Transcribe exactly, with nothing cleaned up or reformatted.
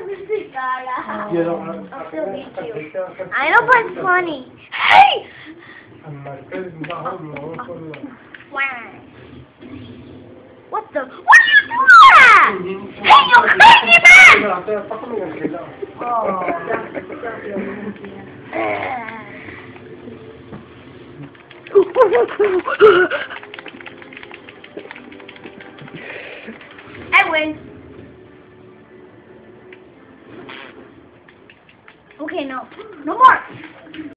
I'll still beat you. I know, but it's funny. Hey! Why? What the? What are you doing? Hey, you crazy man! Oh. I win. Okay, no. No more.